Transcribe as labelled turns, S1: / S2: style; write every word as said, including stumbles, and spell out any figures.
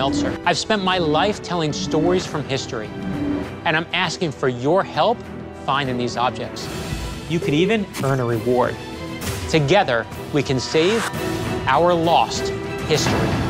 S1: Meltzer. I've spent my life telling stories from history, and I'm asking for your help finding these objects. You could even earn a reward. Together, we can save our lost history.